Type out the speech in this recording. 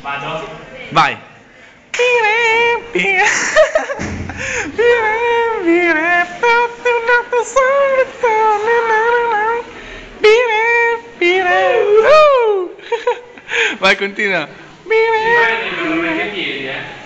Vado? Vai. Vai, continua. Ci fai dei piedi,